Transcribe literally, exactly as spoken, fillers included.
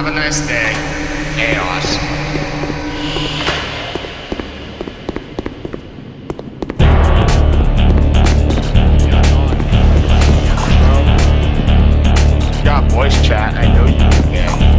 Have a nice day. Chaos. Got voice chat. I know you can.